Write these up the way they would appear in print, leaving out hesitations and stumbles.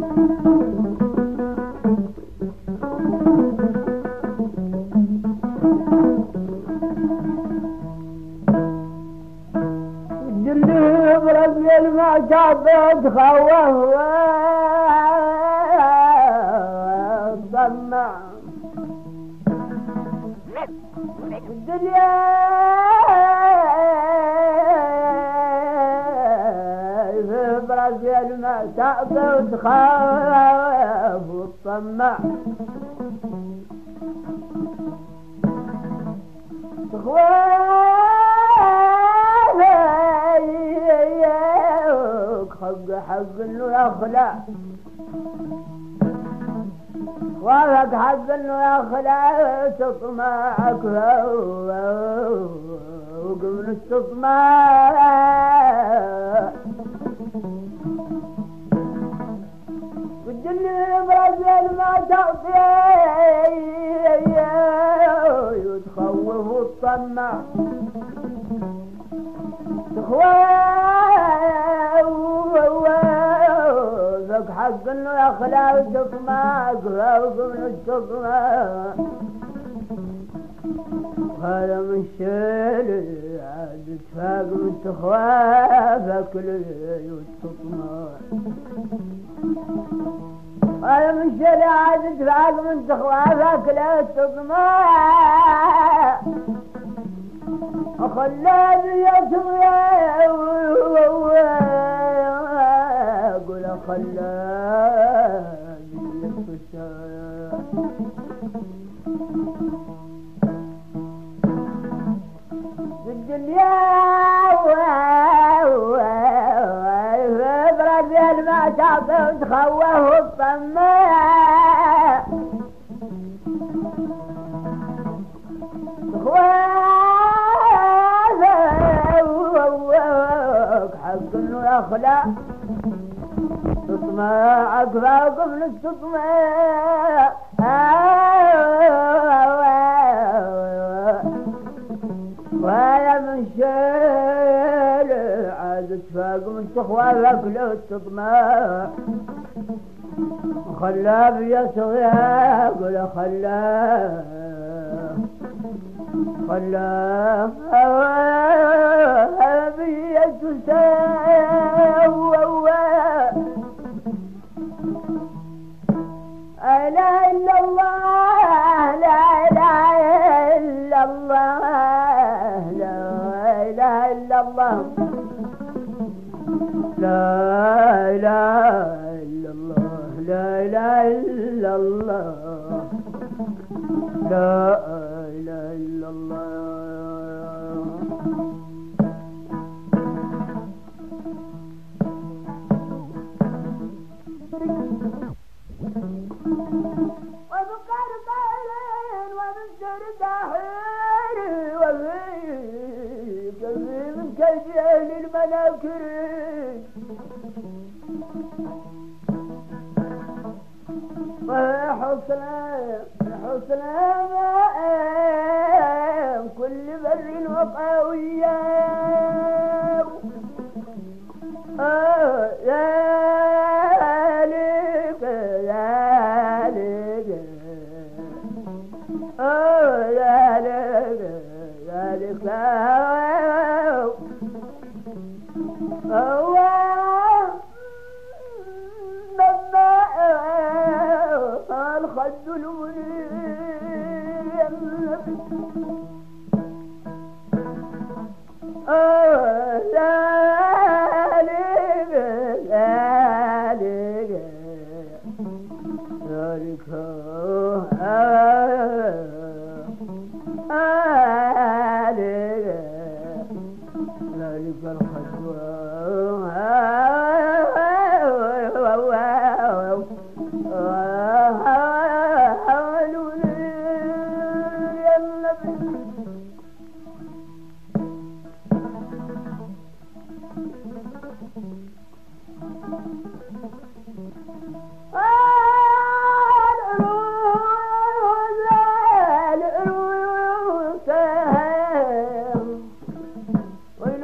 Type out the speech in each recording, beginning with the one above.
الجلي برجل ما شافت خوه طمع الدنيا في برجل ما شافت خوه وطمع حق انه يخلع وافق حق انه يخلع تطمعك وقبل التطمع والجنة برجل ما تعطي يتخوف وتطمع تخوف حق انه يخلع وتطمع وقبل التطمع هذا من شيل عاد تفاق من تخوافك للتطمع هذا من شيل عاد تفاق من تخوافك للتطمع خلاني يسوي قل خلاني يسوي الدنيا برجل ما تعطي وتخوه الطماع حق انه يخلع تطمع فوق من التطمع ويا من شيل عاد تفاق من تخوافك لو تطمع خلا بيسويها قل خلا بيسوي لا إلا الله لا إله إلا الله لا إله إلا الله لا إله إلا الله لا إله إلا الله لا إله إلا الله وبقر طالين وبنجر داحير وفي كذب كيد أهل المناكر حسنا كل بر وقوية ذلك هو الخد المنير ذلك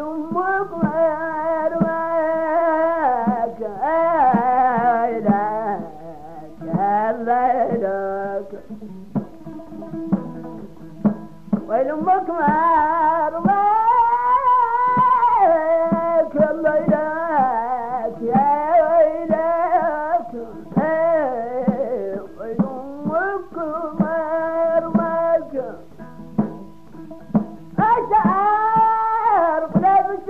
لا ويلمك مرماك ويلك يا ويلك ويلمك مرماك أشعر قلبك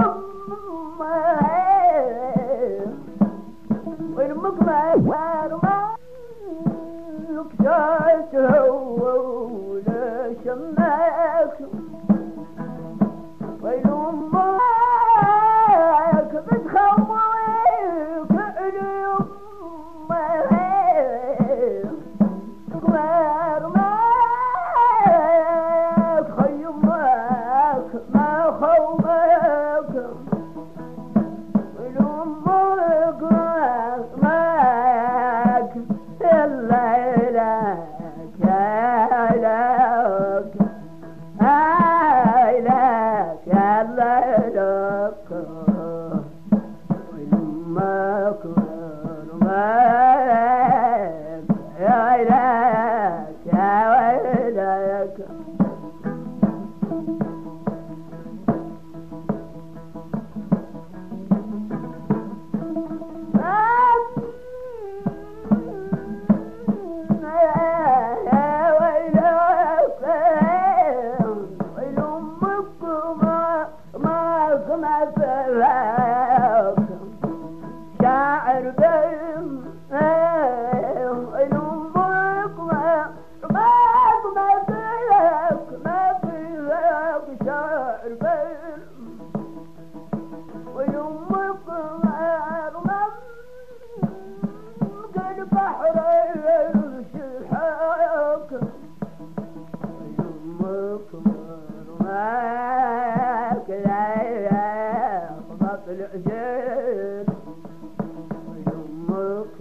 ويلمك مرماك نكتاته ولا شماك ويلمك بتخويك اليوم مرماك خيمك ما خومك ويلمك مرماك يلا لك يا لك لك يلا لك ويلمك مرماك يا لك يا ويلك شاعر بهم يلمك ما فيك شاعر بهم ويلمك البحر الشحاك ويلمك مرماك يا خبط العجل ويلمك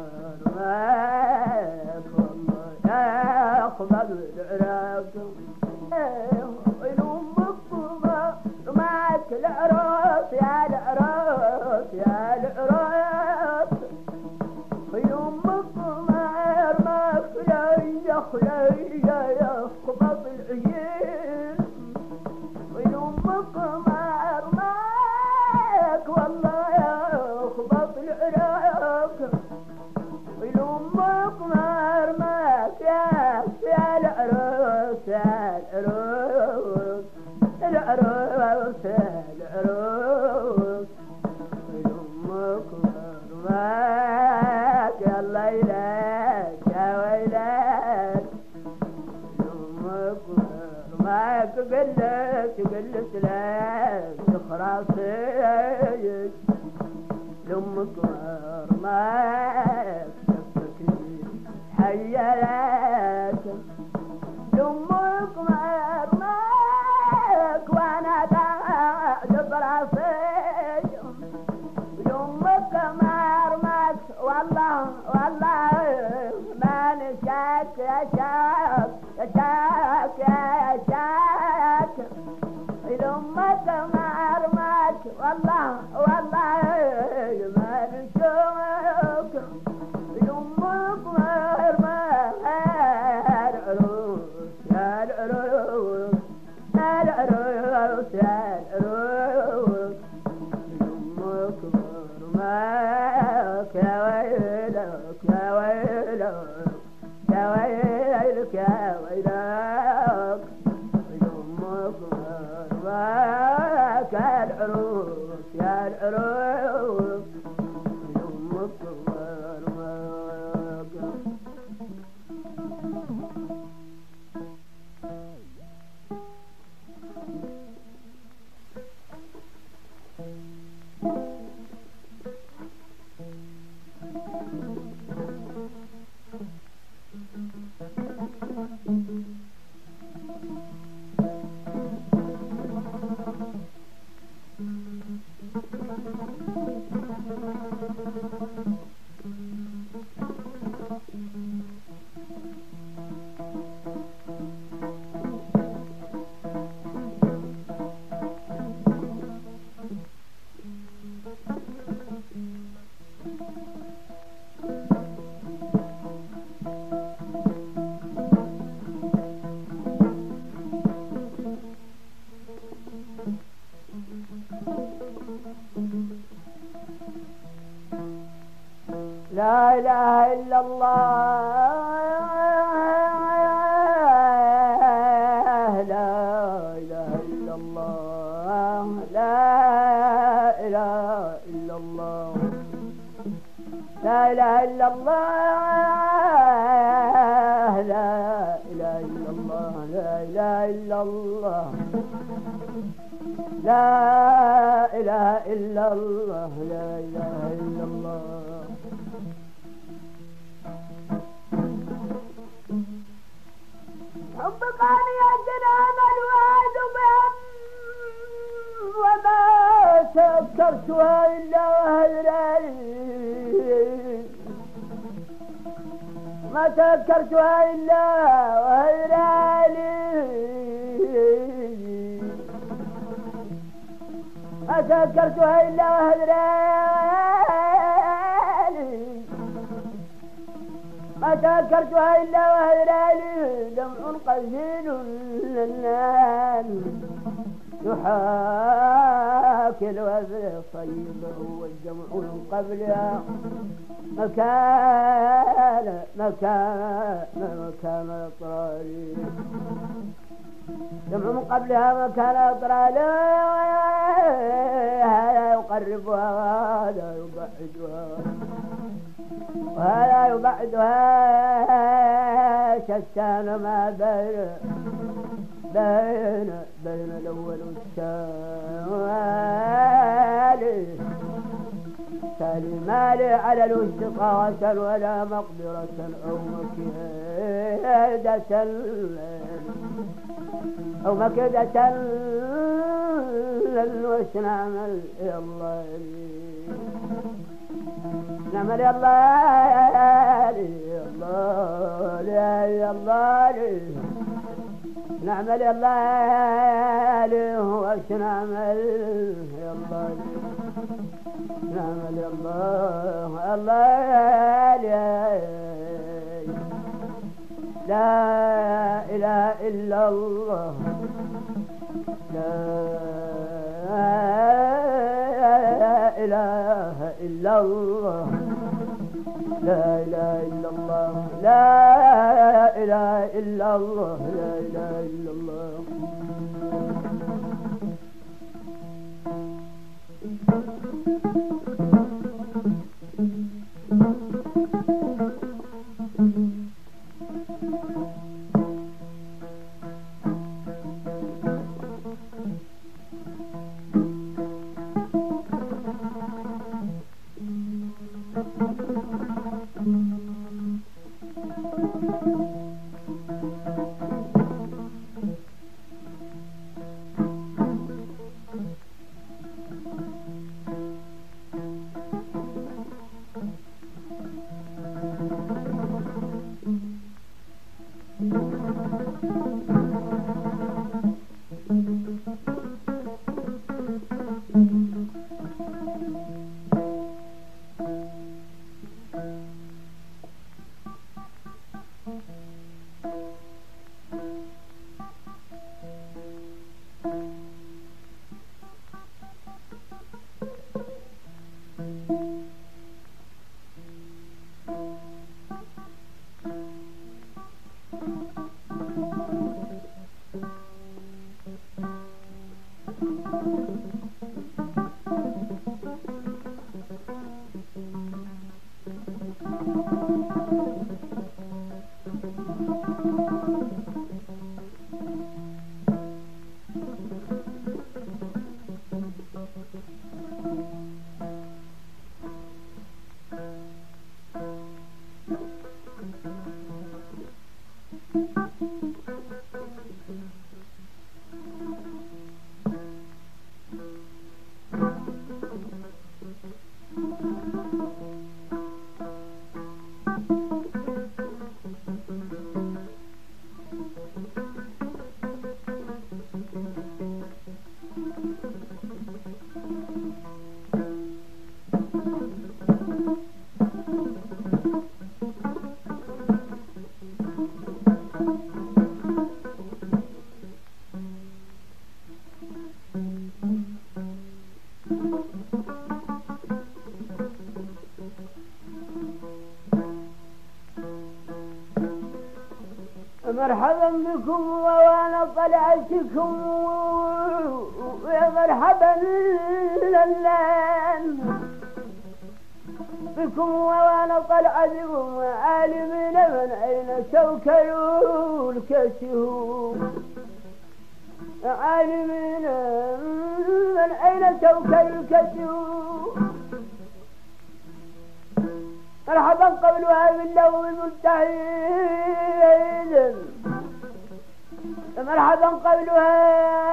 مرماك والله يا خبط العراق ويلمك مرماك العراس يا العراس يا العراس ويلمك مرماك خليجة خليجة يا خبط العجل ويلمك مرماك والله يا خبط العراق ويلمك مرماك يا العروس يا العروس العروس العروس ويلمك مرماك يلا يلك يا ويلك ويلمك مرماك قلت لك خراصيك لمك مرماك شفتك حيالك لمك مرماك وانا قاعد براسي لمك مرماك والله ما نشاك يا شاك يا شاك يا شاك لمك مرماك والله ما نشوك لمك مرماك العروس يا العروس يا العروس يا العروس لمك مرماك يا ويلك يا ويلك يا ويلك يا ويلك لمك مرماك يا العروس يا العروس لمك مرماك لا إله إلا الله لا إله إلا الله لا إله إلا الله لا إله إلا الله لا إله إلا الله لا إله إلا الله لا إله إلا الله لا إله إلا الله حبك عن يدنا الوعد بهم وما سكرتها إلا وهذراني ما سكرتها إلا وهذراني ما سكرتها إلا وهذراني ما سكرتها إلا وهذراني دمع قليل للنان يحاكي الوزر صيبه والجمع من قبلها مكان أطرالي جمع من قبلها مكان أطرالي هذا يقربها وهذا يبعدها وهذا يبعدها شتان ما بين الأول والثاني تالي مالي على الوسطى ولا مقدرة أو مكيدة وش نعمل يا الله نعمل يا الله يا الله يا الله نعمل يا الله وش نعمل يا الله نعمل يا الله الله لا إله إلا الله لا إله إلا الله لا إله إلا الله لا إله إلا الله لا إله إلا الله مرحبا بكم وانا طلعتكم ويا مرحبا بكم وانا طلعتكم عالمين من اين توكلوا الكسوف عالمين من اين توكلوا الكسوف مرحبا قبلها باللوم الملتحد مرحبا قبلها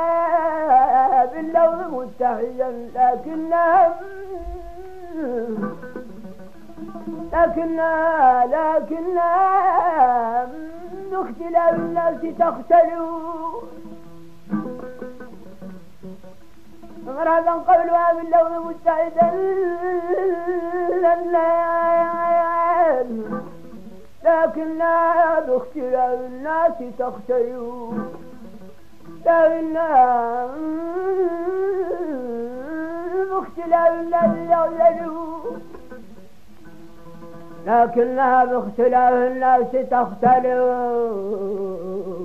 باللوم متحدا لكننا باختلاف الناس تختلوا مرحبا قبلها باللوم متحدا لكننا باختلاف الناس تختلوا لكننا باختلاف الناس تختلوا لكنها باختلاف الناس تختلف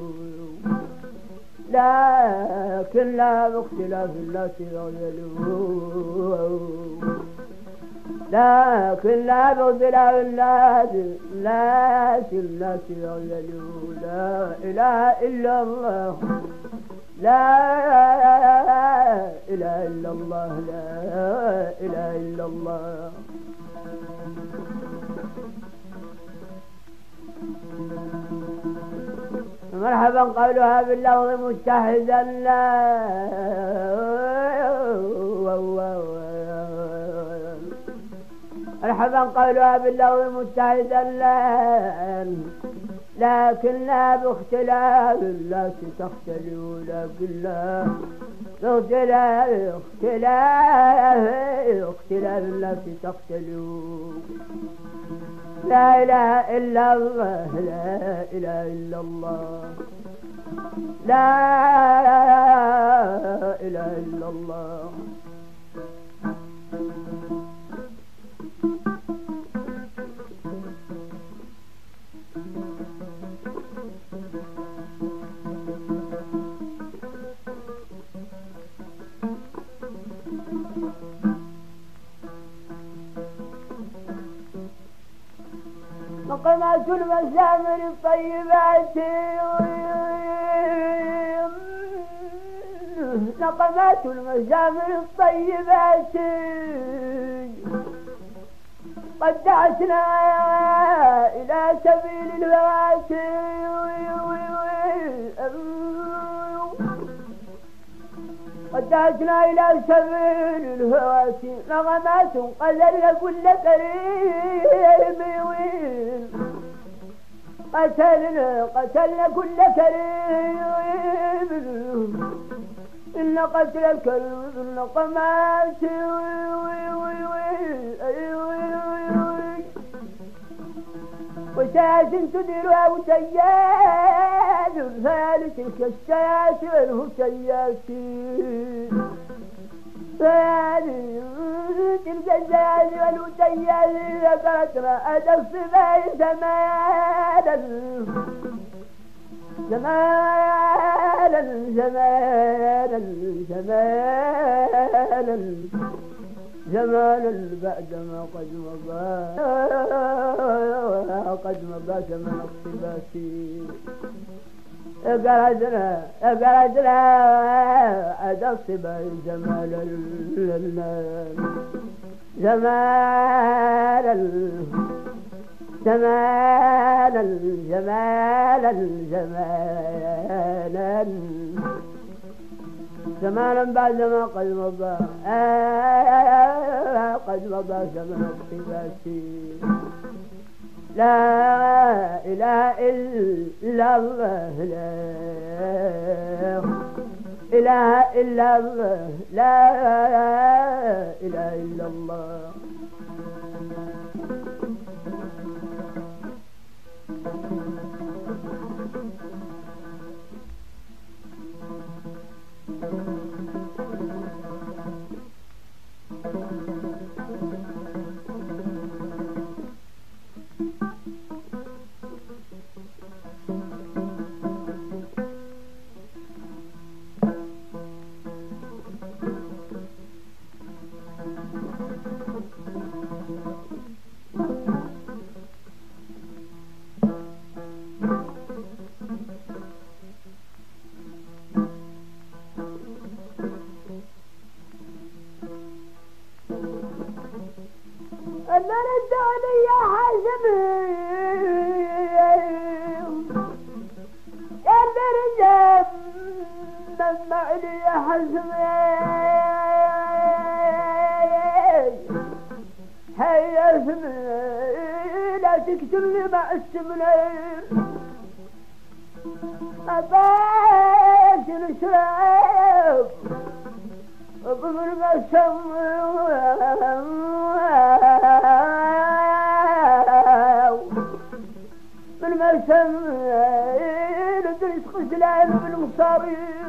لكنها باختلاف الناس تختلف لكنها باختلاف الناس الناس تختلف لا إله إلا الله لا إله إلا الله لا إله إلا الله مرحبا قولها باللفظ متحدا مرحبا قولها باللفظ متحدا لكنها باختلاف الناس تختلف لكنها باختلاف الناس تختلف لا إله إلا الله لا إله إلا الله لا إله إلا الله مقامات المزامر الطيبات نقمات المزامر الطيبات قد دعتنا إلى سبيل الهوات قد دعتنا إلى سبيل الهوات نغمات قذلنا كل كريم قتلنا كل كريم إن قتل الكلب النقمات وساس تديرها وسياد الفارس الكشاس والهسياسين تلك الزياد والهسياس ذكرتنا أدى الصباح زمانا بعدما قد مضى زمن الصباسي قردنا عدا الصبا زمانا بعدما قد مضى زمن الصباسي لا إله إلا الله لا إله إلا الله لا إله إلا الله انا ردوني يا حازم يا درجة لما علي يا حازم هيا اسمي لا تكتب لي مع السمنين أباك نشرب بمن قسم من قسم ندرس خزلان بالمصارير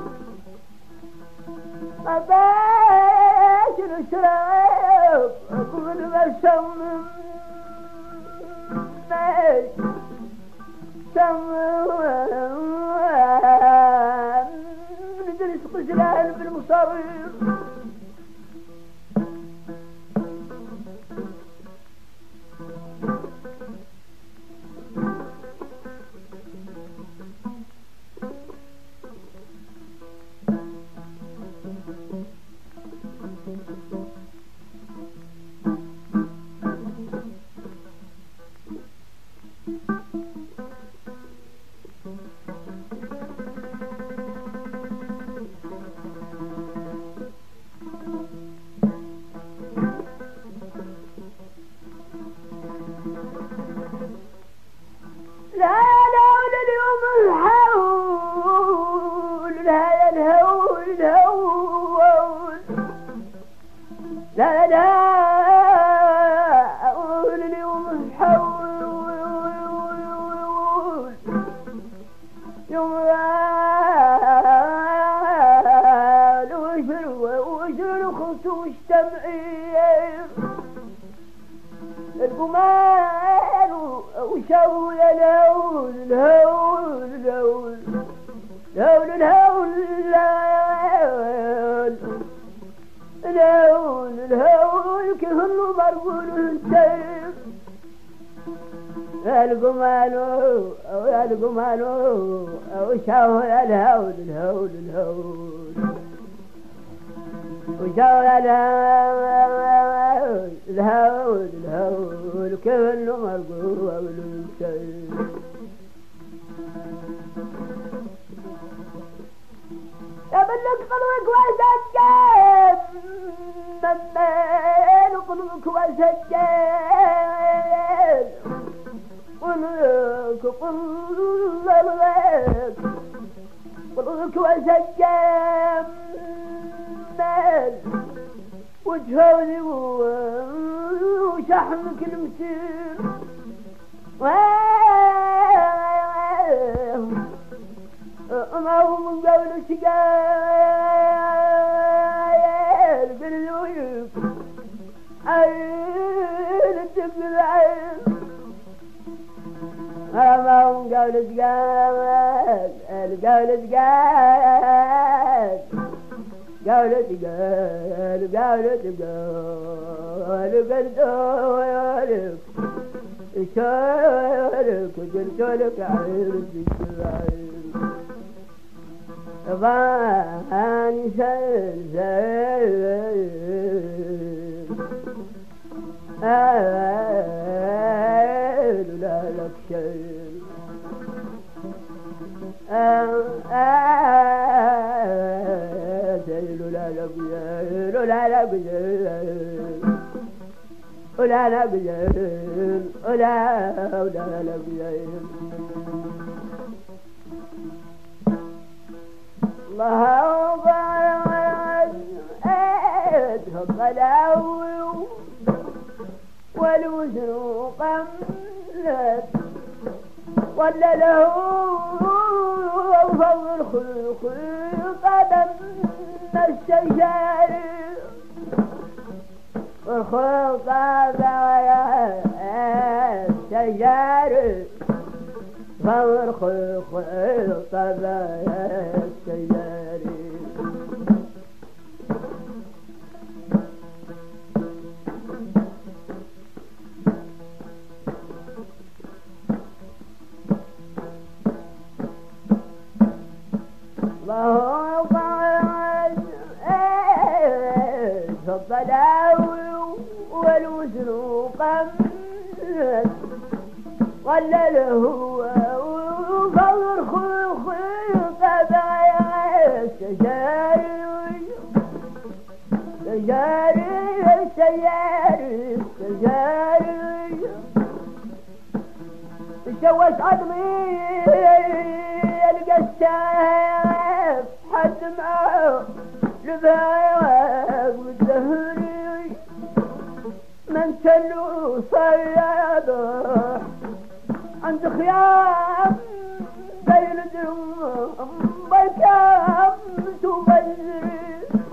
أباك نشرب بمن قسم ندرس خزلان بالمصارير لا لا أقول اليوم الحول يوم وشر خلط مجتمعين القمال وشاول الهول الهول الهول الهول الهول الهول كهنو مرقول السيف القمالو وشاول الهول الهول الهول وشاول الهول الهول الهول كهنو مرقول السيف يبلغ قلبك وسجل ممن قلبك وسجل قلبك وسجل وجهه وشحمك المسير ما هو من قول سجاير بالويب عين الدب العين ما هو من قول سجاير القول سجاير قول سجاير قول سجاير قلت شارك قلت لك عين العين فاني سلسل لا لك شيء لا لك لا لك ولا نبيين ولا نبيين الله بعد القلاوي والوزن قملت ولا له فضل خلق قدم الشجار والخلق الشجار فضل خلق الشجار الله بعد الطلاوي والوزن قمت ظلله وفور خلق سجاري تشوش عظمي يلقى السيف حد معه لبايق والدهري من تلو صياده عند خيام بين درم بكام تبذري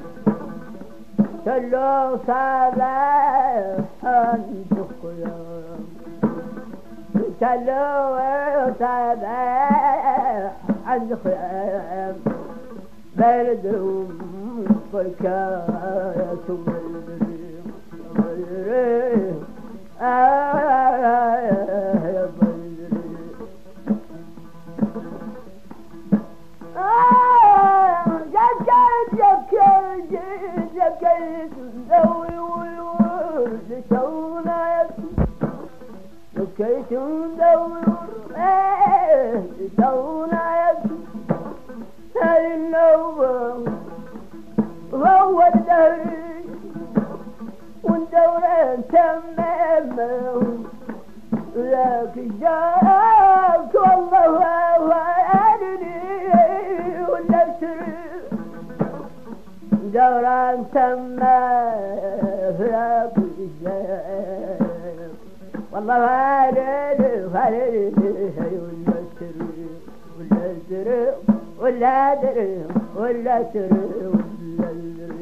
تلو صباح عند خيام تلو صباح عند خيام بين درم بكام تبذري كيف ندور تونا هذه النوبة وهو الدهر والدور تمام لكن جاك والله وعدني ولا سر دورا تمام لكن جاك والله وعدني ولا سر ولا سر ولا در ولا سر ولا در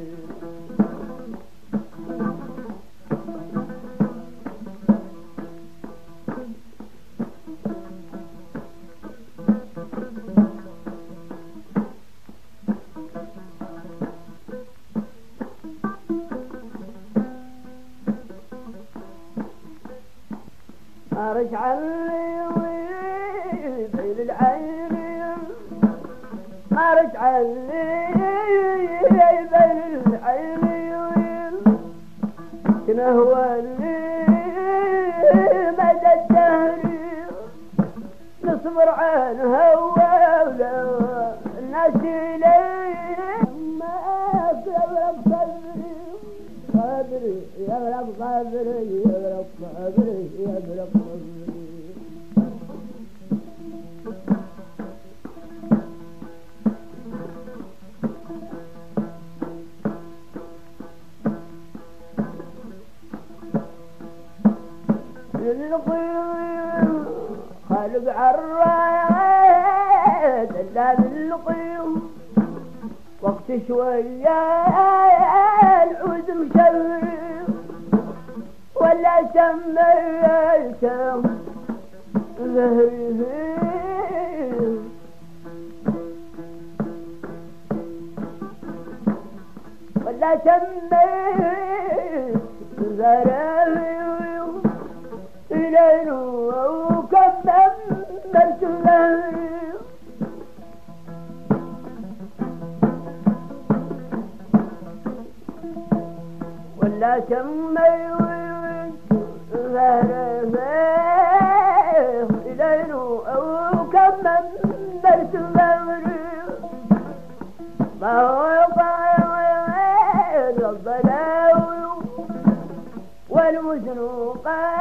رجع بين العين ما رجع بين العين كنا هو اللي مدى الدهر نصبر عنها ولا الناس إليه ما يغرق صبري يغرق صبري يغرق صبري يغرق صبري للقيم خالق عرايد الا للقيم وقت شوية العود مشرف ولا سميتم ظهري ولا سميت ظهري إليه وكملت ظهري ولا سميت ظهري إليه وكملت ظهري ما هو ربنا والمزنوقات